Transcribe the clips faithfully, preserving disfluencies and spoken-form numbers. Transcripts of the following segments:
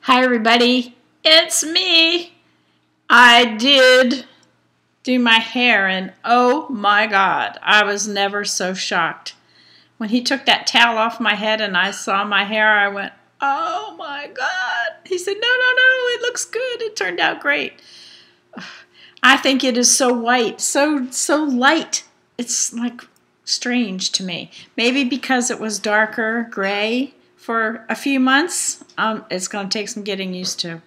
Hi everybody, it's me. I did do my hair and oh my god, I was never so shocked. When he took that towel off my head and I saw my hair, I went, oh my god. He said, no, no, no, it looks good. It turned out great. I think it is so white, so, so light. It's like strange to me. Maybe because it was darker gray for a few months. Um, it's going to take some getting used to.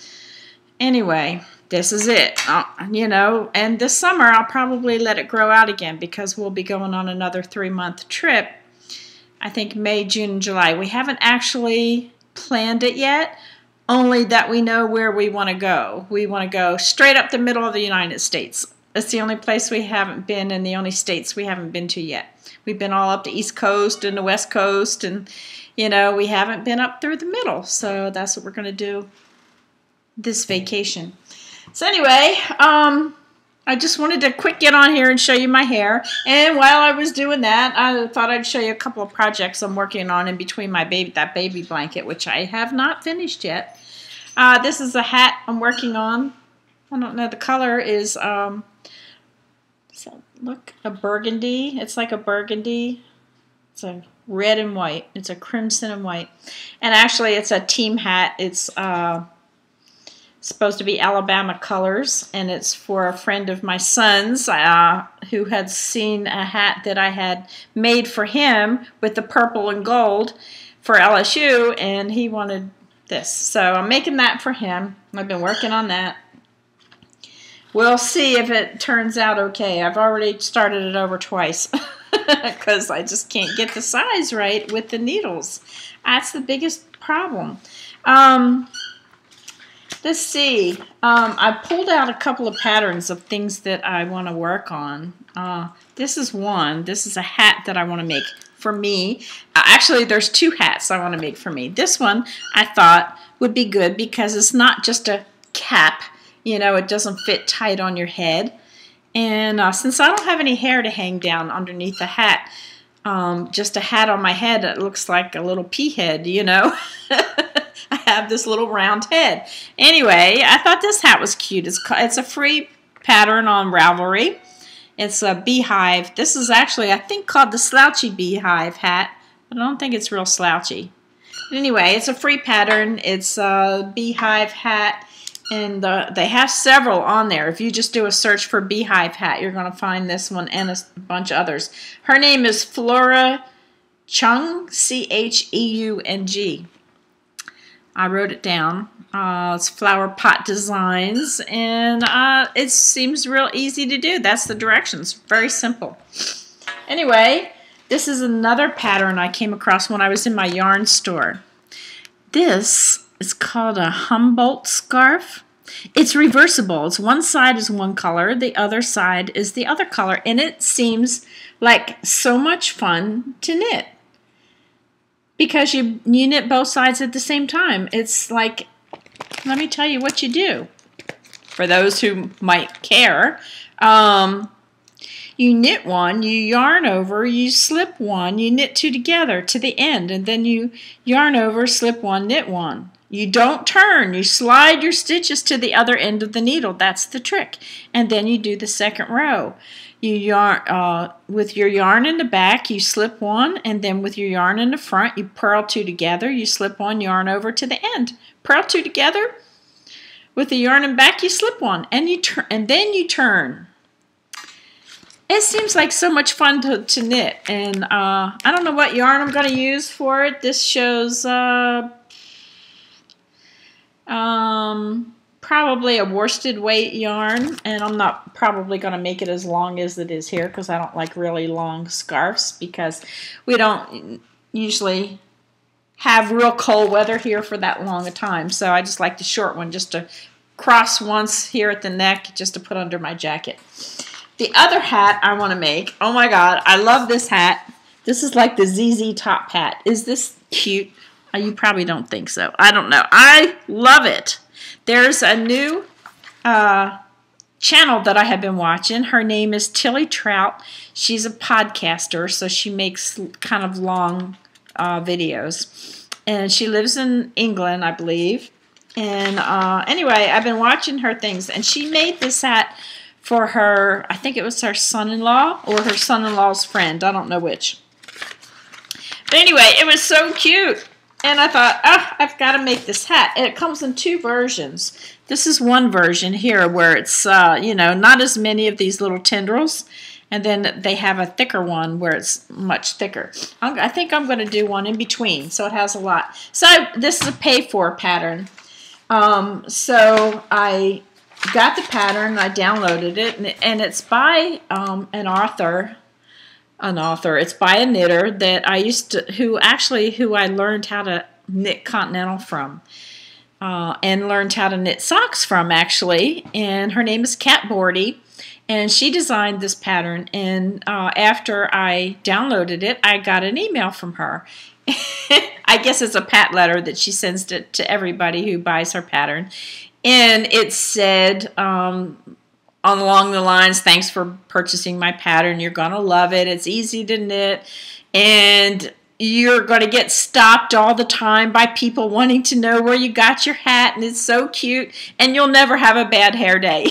Anyway, this is it. Uh, you know, and this summer I'll probably let it grow out again because we'll be going on another three-month trip. I think May, June, and July. We haven't actually planned it yet, only that we know where we want to go. We want to go straight up the middle of the United States. That's the only place we haven't been and the only states we haven't been to yet. We've been all up the East Coast and the West Coast, and, you know, we haven't been up through the middle. So that's what we're going to do this vacation. So anyway, um, I just wanted to quick get on here and show you my hair. And while I was doing that, I thought I'd show you a couple of projects I'm working on in between my baby, that baby blanket, which I have not finished yet. Uh, this is a hat I'm working on. I don't know, the color is, um, so look, a burgundy. It's like a burgundy. It's a red and white. It's a crimson and white. And actually, it's a team hat. It's uh, supposed to be Alabama colors, and it's for a friend of my son's uh, who had seen a hat that I had made for him with the purple and gold for L S U, and he wanted this. So I'm making that for him. I've been working on that. We'll see if it turns out okay. I've already started it over twice because I just can't get the size right with the needles. That's the biggest problem. Um, let's see. Um, I pulled out a couple of patterns of things that I want to work on. Uh, this is one. This is a hat that I want to make for me. Uh, actually, there's two hats I want to make for me. This one I thought would be good because it's not just a cap. You know, it doesn't fit tight on your head. And uh, since I don't have any hair to hang down underneath the hat, um, just a hat on my head that looks like a little pea head, you know. I have this little round head. Anyway, I thought this hat was cute. It's, it's a free pattern on Ravelry. It's a beehive. This is actually, I think, called the slouchy beehive hat. But I don't think it's real slouchy. But anyway, it's a free pattern. It's a beehive hat. And uh, they have several on there. If you just do a search for beehive hat, you're going to find this one and a bunch of others. Her name is Flora Chung, C H E U N G. I wrote it down. Uh, it's Flower Pot Designs, and uh, it seems real easy to do. That's the directions. Very simple. Anyway, this is another pattern I came across when I was in my yarn store. This is called a Humboldt scarf. It's reversible. It's one side is one color, the other side is the other color, and it seems like so much fun to knit because you, you knit both sides at the same time. It's like, let me tell you what you do. For those who might care, um, you knit one, you yarn over, you slip one, you knit two together to the end, and then you yarn over, slip one, knit one. You don't turn. You slide your stitches to the other end of the needle. That's the trick. And then you do the second row. You yarn uh, with your yarn in the back, you slip one, and then with your yarn in the front, you purl two together. You slip one, yarn over to the end. Purl two together. With the yarn in back, you slip one, and you turn, and then you turn. It seems like so much fun to, to knit, and uh, I don't know what yarn I'm going to use for it. This shows uh, um, probably a worsted weight yarn, and I'm not probably going to make it as long as it is here because I don't like really long scarves because we don't usually have real cold weather here for that long a time. So I just like the short one just to cross once here at the neck just to put under my jacket. The other hat I want to make, oh my god, I love this hat. This is like the Z Z Top hat. Is this cute? Oh, you probably don't think so. I don't know. I love it. There's a new uh, channel that I have been watching. Her name is Tilly Trout. She's a podcaster, so she makes kind of long uh, videos. And she lives in England, I believe. And uh, anyway, I've been watching her things, and she made this hat for her, I think it was her son-in-law or her son-in-law's friend. I don't know which. But anyway, it was so cute. And I thought, oh, I've got to make this hat. And it comes in two versions. This is one version here where it's, uh, you know, not as many of these little tendrils. And then they have a thicker one where it's much thicker. I'm, I think I'm going to do one in between, so it has a lot. So this is a pay-for pattern. Um, so I got the pattern, I downloaded it, and, and it's by um, an author. An author. It's by a knitter that I used to, who actually, who I learned how to knit Continental from. Uh, and learned how to knit socks from, actually. And her name is Kat Bordy. And she designed this pattern, and uh, after I downloaded it, I got an email from her. I guess it's a pat letter that she sends to, to everybody who buys her pattern. And it said, um, along the lines, thanks for purchasing my pattern. You're going to love it. It's easy to knit. And you're going to get stopped all the time by people wanting to know where you got your hat. And it's so cute. And you'll never have a bad hair day.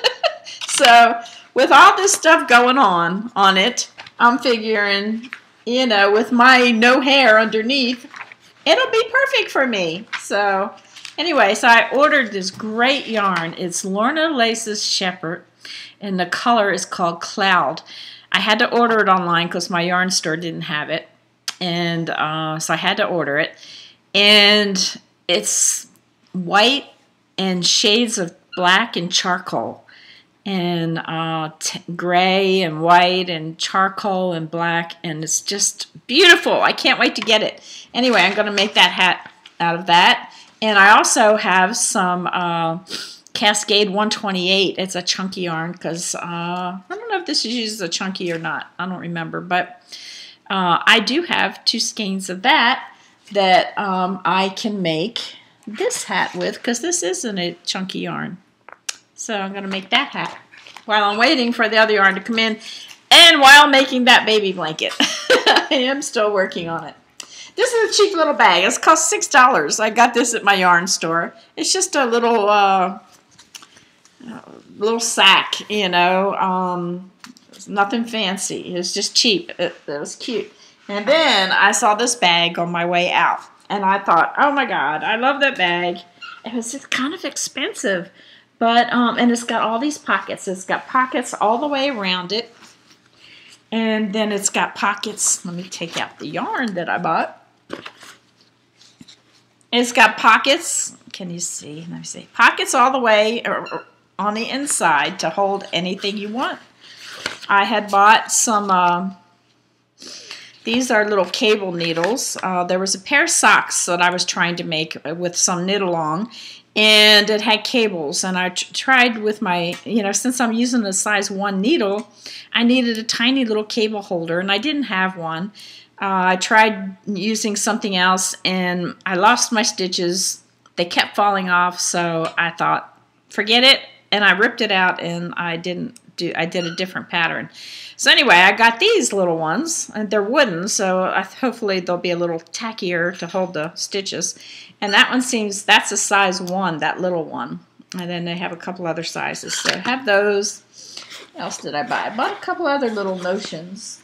So, with all this stuff going on on it, I'm figuring, you know, with my no hair underneath, it'll be perfect for me. So, anyway, so I ordered this great yarn. It's Lorna Lace's Shepherd, and the color is called Cloud. I had to order it online because my yarn store didn't have it, and uh, so I had to order it. And it's white and shades of black and charcoal. And uh, t gray and white and charcoal and black, and it's just beautiful. I can't wait to get it. Anyway, I'm going to make that hat out of that. And I also have some uh, Cascade one twenty-eight. It's a chunky yarn because uh, I don't know if this is used as a chunky or not. I don't remember. But uh, I do have two skeins of that that um, I can make this hat with, because this isn't a chunky yarn. So I'm going to make that hat while I'm waiting for the other yarn to come in, and while making that baby blanket. I am still working on it. This is a cheap little bag. It's cost six dollars. I got this at my yarn store. It's just a little uh, little sack, you know. Um, it's nothing fancy. It was just cheap. It, it was cute. And then I saw this bag on my way out, and I thought, oh my God, I love that bag. It was just kind of expensive. But, um, and it's got all these pockets. It's got pockets all the way around it. And then it's got pockets. Let me take out the yarn that I bought. It's got pockets. Can you see? Let me see. Pockets all the way on the inside to hold anything you want. I had bought some, uh, these are little cable needles. Uh, there was a pair of socks that I was trying to make with some knit along. And it had cables, and I tried with my, you know, since I'm using a size one needle, I needed a tiny little cable holder, and I didn't have one. Uh, I tried using something else, and I lost my stitches. They kept falling off, so I thought, forget it, and I ripped it out, and I didn't do, I did a different pattern. So anyway, I got these little ones, and they're wooden, so I, hopefully they'll be a little tackier to hold the stitches. And that one seems, that's a size one, that little one. And then they have a couple other sizes. So I have those. What else did I buy? I bought a couple other little notions,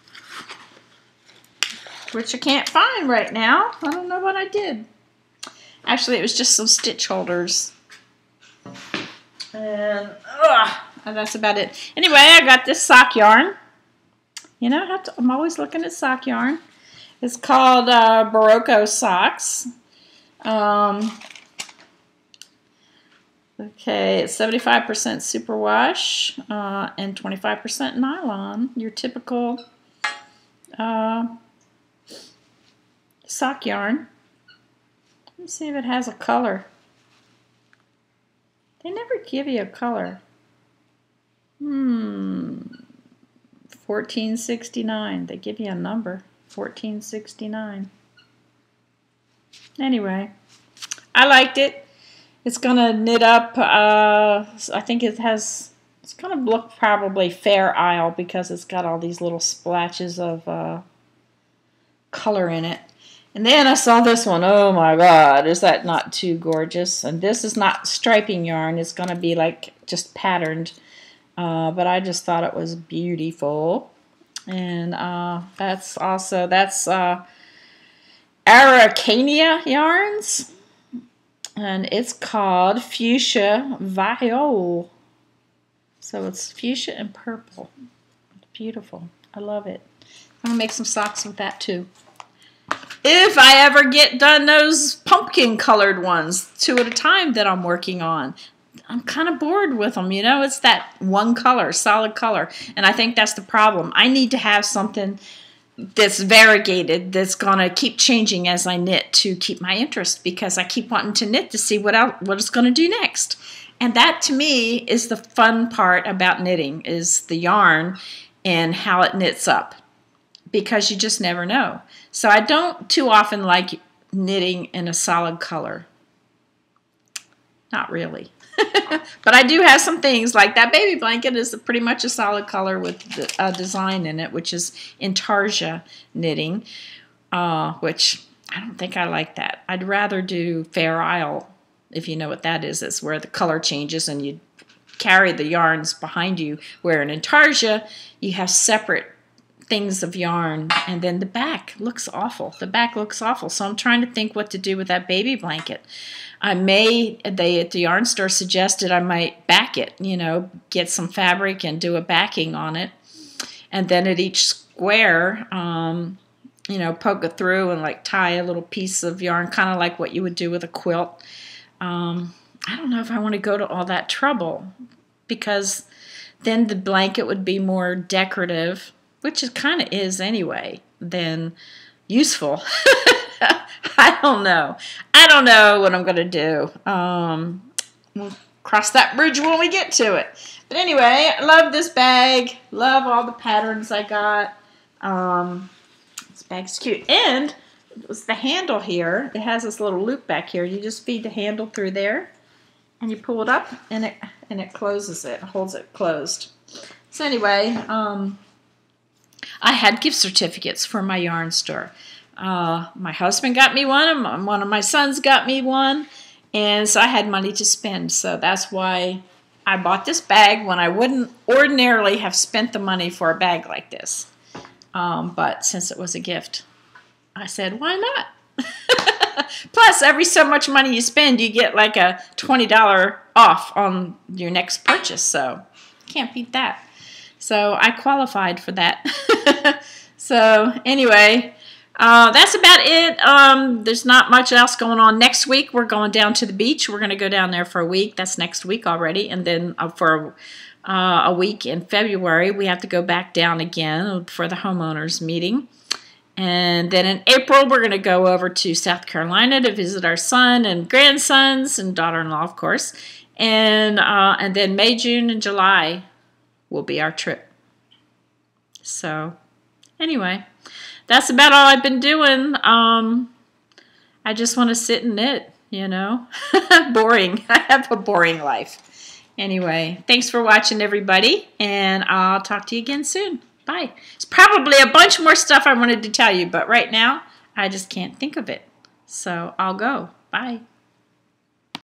which I can't find right now. I don't know what I did. Actually, it was just some stitch holders. And, ugh, and that's about it. Anyway, I got this sock yarn. You know, I have to, I'm always looking at sock yarn. It's called uh, Barocco Socks. Um, okay, it's seventy-five percent superwash uh, and twenty-five percent nylon. Your typical uh, sock yarn. Let me see if it has a color. They never give you a color. Hmm. fourteen sixty-nine. They give you a number. fourteen sixty-nine. Anyway, I liked it. It's going to knit up, uh, I think it has, it's going to look probably Fair Isle because it's got all these little splashes of uh, color in it. And then I saw this one. Oh my God, is that not too gorgeous? And this is not striping yarn. It's going to be like just patterned. Uh, but I just thought it was beautiful. And uh, that's also, that's uh, Araucania yarns. And it's called Fuchsia Viol. So it's fuchsia and purple. It's beautiful. I love it. I'm going to make some socks with that too. If I ever get done those pumpkin colored ones, two at a time that I'm working on. I'm kind of bored with them, you know. It's that one color, solid color. And I think that's the problem. I need to have something that's variegated, that's going to keep changing as I knit to keep my interest, because I keep wanting to knit to see what else, what it's going to do next. And that to me is the fun part about knitting, is the yarn and how it knits up, because you just never know. So I don't too often like knitting in a solid color. Not really. But I do have some things, like that baby blanket is pretty much a solid color with a design in it, which is intarsia knitting, uh, which I don't think I like that. I'd rather do Fair Isle, if you know what that is. It's where the color changes and you carry the yarns behind you, where in intarsia you have separate things of yarn, and then the back looks awful. The back looks awful. So I'm trying to think what to do with that baby blanket. I may, they at the yarn store suggested I might back it, you know, get some fabric and do a backing on it. And then at each square, um, you know, poke it through and like tie a little piece of yarn, kind of like what you would do with a quilt. Um, I don't know if I want to go to all that trouble, because then the blanket would be more decorative, which it kind of is anyway, than useful. I don't know. I don't know what I'm going to do. Um, we'll cross that bridge when we get to it. But anyway, I love this bag. Love all the patterns I got. Um, this bag's cute. And it was the handle here. It has this little loop back here. You just feed the handle through there, and you pull it up, and it and it closes it, holds it closed. So anyway, um, I had gift certificates for my yarn store. Uh, my husband got me one, and one of my sons got me one, and so I had money to spend. So that's why I bought this bag when I wouldn't ordinarily have spent the money for a bag like this. Um, but since it was a gift, I said, why not? Plus, every so much money you spend, you get like a twenty dollars off on your next purchase. So can't beat that. So I qualified for that. So anyway, uh, that's about it. Um, there's not much else going on. Next week, we're going down to the beach. We're going to go down there for a week. That's next week already. And then uh, for uh, a week in February, we have to go back down again for the homeowners meeting. And then in April, we're going to go over to South Carolina to visit our son and grandsons and daughter-in-law, of course. And, uh, and then May, June, and July will be our trip. So anyway, that's about all I've been doing. Um, I just want to sit and knit, you know. Boring. I have a boring life. Anyway, thanks for watching, everybody, and I'll talk to you again soon. Bye. It's probably a bunch more stuff I wanted to tell you, but right now I just can't think of it. So I'll go. Bye.